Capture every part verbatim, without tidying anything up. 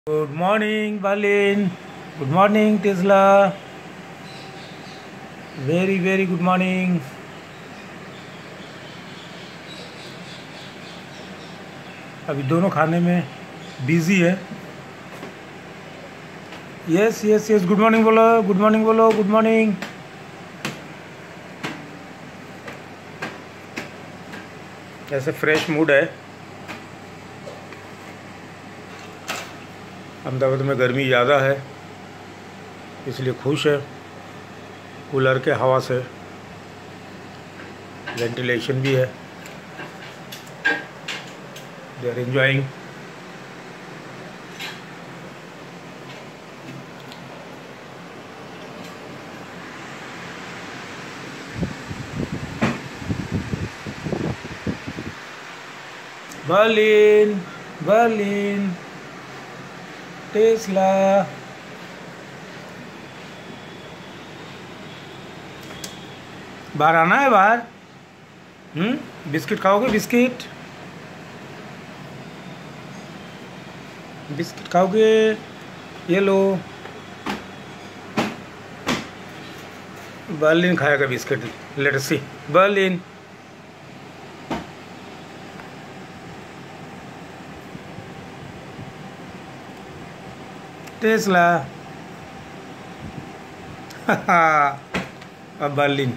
Good morning, Berlin. Good morning, Tesla. Very, very good morning. अभी दोनों खाने में बिजी है. Yes yes yes good morning बोलो, गुड मॉर्निंग बोलो, गुड मॉर्निंग. ऐसे फ्रेश मूड है. अहमदाबाद में गर्मी ज़्यादा है, इसलिए खुश है. कूलर के हवा से वेंटिलेशन भी है. They are enjoying. Berlin Berlin Tesla. बाहर आना है. बाहर हम्म बिस्किट खाओगे? बिस्किट बिस्किट खाओगे? ये लो. बर्लिन खाएगा biscuit. Let's see. Berlin Tesla. अब बर्लिन.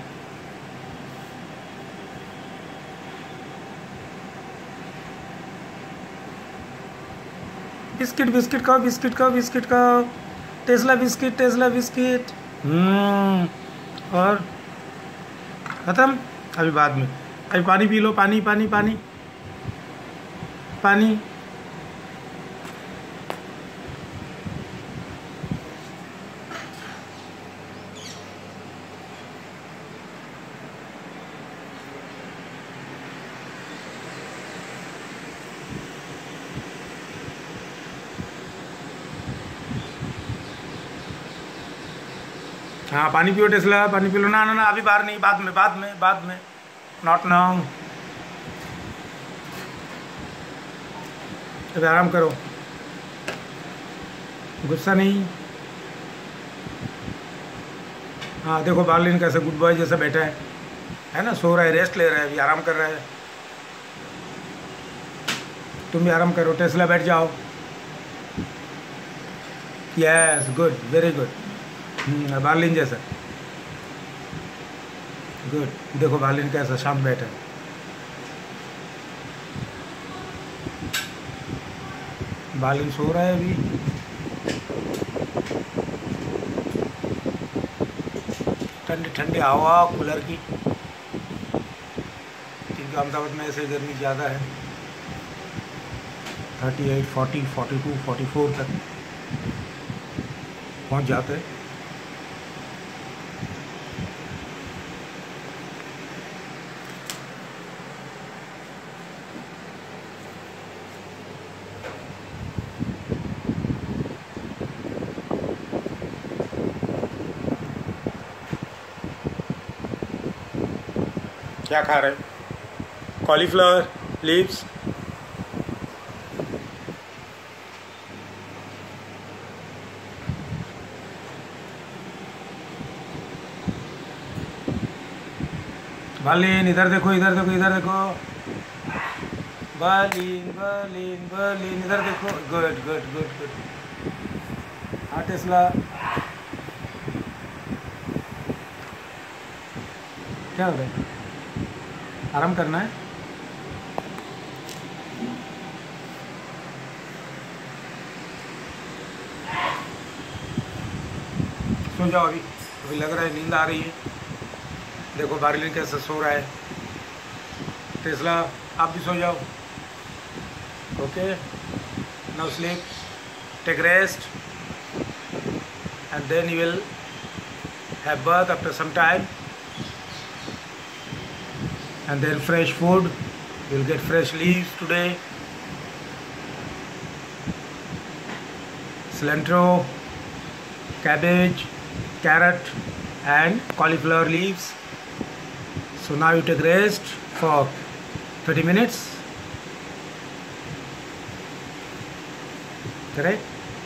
बिस्किट बिस्किट खाओ, बिस्किट खाओ, बिस्किट खाओ. Tesla biscuit, Tesla biscuit. हम्म और खत्म. अभी बाद में. अभी पानी पी लो. पानी पानी पानी पानी. हाँ पानी पियो टेस्ला, पानी पी लो. ना ना ना अभी बाहर नहीं. बाद में बाद में बाद में. Not now. अभी आराम करो. गुस्सा नहीं. हाँ देखो बर्लिन कैसे गुड बॉय जैसा बैठा है है ना. सो रहा है, रेस्ट ले रहा है, अभी आराम कर रहा है. तुम भी आराम करो. टेस्ला बैठ जाओ. Yes good, very good. Berlin जैसा गुड. देखो बर्लिन कैसा शांत बैठा है. बर्लिन सो रहा है अभी. ठंडी ठंडी हवा कूलर की, क्योंकि अहमदाबाद में ऐसे गर्मी ज़्यादा है. Thirty eight forty forty two forty four तक पहुंच जाते हैं. क्या खा रहे? Cauliflower leaves. बर्लिन इधर देखो, इधर देखो, इधर देखो. बर्लिन बर्लिन बर्लिन इधर देखो. Good good good good. हाँ टेस्ला क्या हो रहा है? आराम करना है. सो जाओ अभी. अभी लग रहा है नींद आ रही है. देखो बर्लिन कैसे सो रहा है. टेस्ला आप भी सो जाओ. Okay now sleep. Take rest and then you will have birth after some time. And then fresh food. You'll get fresh leaves today. Cilantro, cabbage, carrot and cauliflower leaves. So now you take rest for thirty minutes. Correct?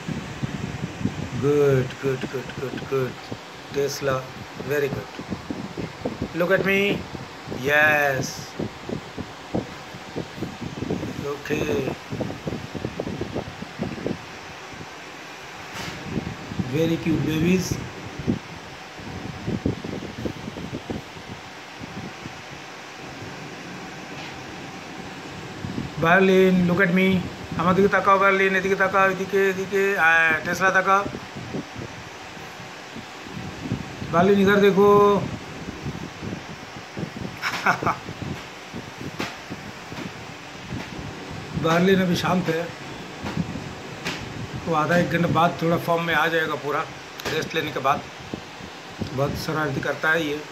Good, good, good, good, good. Tesla, very good. Look at me. Yes. Okay. Very cute babies. Berlin, look at me. আমার দিকে তাকাও Berlin, এদিকে তাকাও, এদিকে এদিকে Tesla তাকাও। Berlin इधर देखो। बार्लिन अभी शांत है, तो आधा एक घंटे बाद थोड़ा फॉर्म में आ जाएगा पूरा, रेस्ट लेने के बाद। बहुत शरारती करता है ये,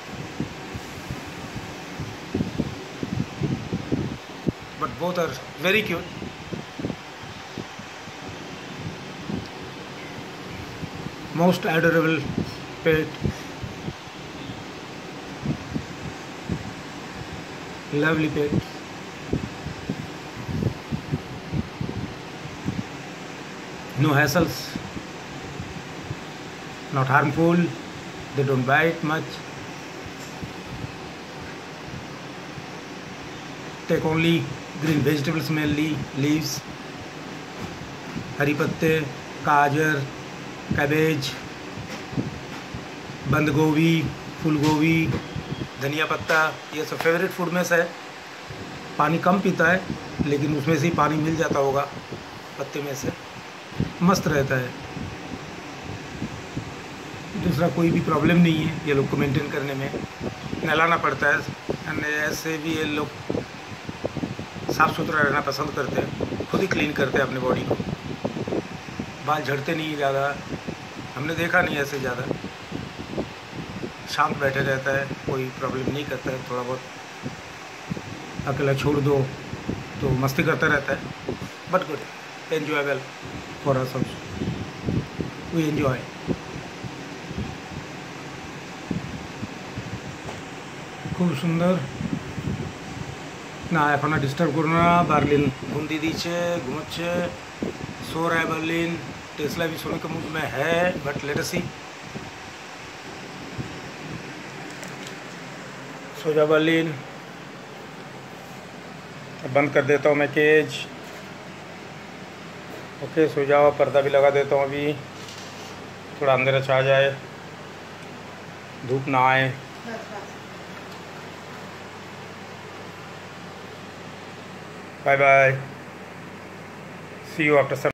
but both are very cute. Most adorable pet, lovely pet. No hassles, not harmful, they don't bite much, take only green vegetables mainly, leaves, हरी पत्ते, गाजर, कैबेज, बंद गोभी, फूल गोभी, धनिया पत्ता, ये सब फेवरेट फूड में से है। पानी कम पीता है, लेकिन उसमें से ही पानी मिल जाता होगा पत्ते में से, मस्त रहता है। दूसरा कोई भी प्रॉब्लम नहीं है ये लोग को मेंटेन करने में, नहलाना पड़ता है। ऐसे भी ये लोग साफ़ सुथरा रहना पसंद करते हैं, खुद ही क्लीन करते हैं अपने बॉडी को, बाल झड़ते नहीं ज़्यादा, हमने देखा नहीं ऐसे ज़्यादा, शांत बैठे रहता है, कोई प्रॉब्लम नहीं करता है। थोड़ा बहुत अकेला छोड़ दो तो मस्ती करता रहता है, but good, enjoyable for us also, we enjoy. খুব সুন্দর না, এখন আর ডিস্টার্ব করো না। বার্লিন ঘুম দিয়ে দিয়েছে, ঘুমোচ্ছে, सो रहा है बार्लिन। टेस्ला भी सोने के मूड में है, बट लेट अस सी। सो जा बार्लिन, अब बंद कर देता हूँ मैं केज। ओके, सो जाओ, पर्दा भी लगा देता हूँ अभी, थोड़ा अंधेरा छा जाए, धूप ना आए। Bye bye, see you after some